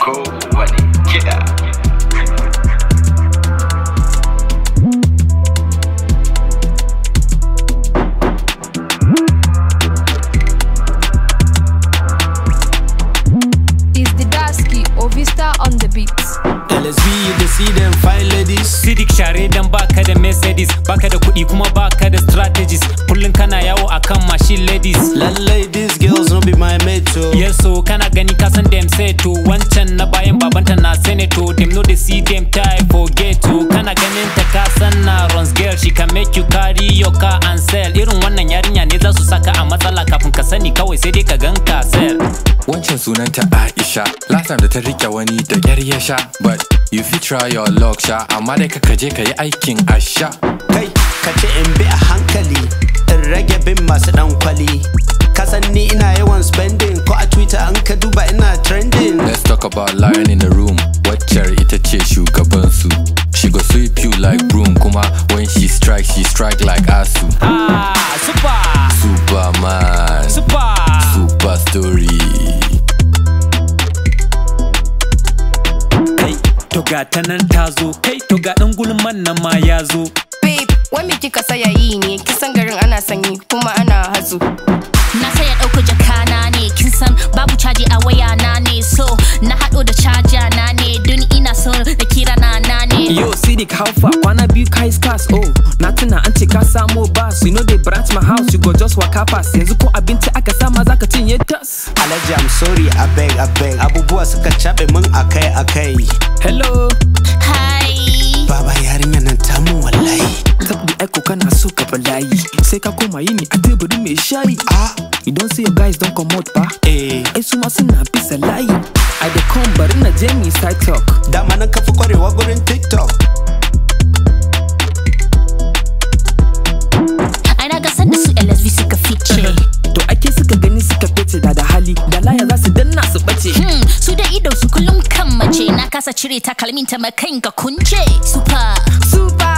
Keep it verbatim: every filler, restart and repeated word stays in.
kowane kiɗa. Vista on the beats. L S B, you can see them fine ladies. Sidik share dan baka da Mercedes, baka da kuɗi kuma baka da strategies. Kullun kana yawo akan machine ladies. Lallai these girls no be my mate so. Yes so kana gani kasan dem say to wancan na bayan babanta na senator. Dem no dey see them tie forget to. Kana ganin ta kasan na runs girl, she can make you carry your car and sell. Irin wannan yarinya ne za su saka a matsala kafin ka sani kawai sai dai ka ganka sell. Wancan sunanta Aisha, last time da ta rike wani da yar ya sha. But you fit try your luck sha, amma dai ka kaje ka yi aikin asha. Kai, ka ce in bi a hankali, in rage bin masu dan kwali. Ka san ni ina yawan spending, ko a Twitter an ka duba ina trending. Let's talk about lion in the room, wacce ita ce shugabansu. She go sweep you like broom, kuma when she strike, she strike like Asu. Ah, super! Superman, Super! super story. Toga ta nan ta zo, kai toga ɗan gulman nan ma ya zo. Babe, wai me kika saya yi ne? Kisan garin ana sanyi kuma ana hazo. Na saya ɗauko jakana ne, kin san babu caji a waya na ne. So na haɗo da caja na ne, don ina so da kira na na ne. Yo, Sidik, how far? Kwana biyu kai scars, oh. Na tuna an ce ka samo bus. You know they branch my house, you go just waka pass. Yanzu ko abinci aka sama zaka cinye tas. Alhaji, I'm sorry, I beg, I beg. Abubuwa suka caɓe min akai akai. Hello. Hi. Baba yarinya nan ta mun wallahi. Tabbi aiko kana so ka balayi. Sai ka koma yini a teburi mai shayi. Ah, you don't see your guys don't come out ba. eh. Ai su ma suna bisa layi. I dey come bari na je mi side talk. Dama nan ka fi kwarewa gurin TikTok. Ai na ga sanda su L S V suka fice. To ake suka gani suka fice da da hali. Da laya za su danna su bace. Hmm, su da ido su kullum kan mace. Na kasa cire takalmin ta makan ga kunce. Super. Super!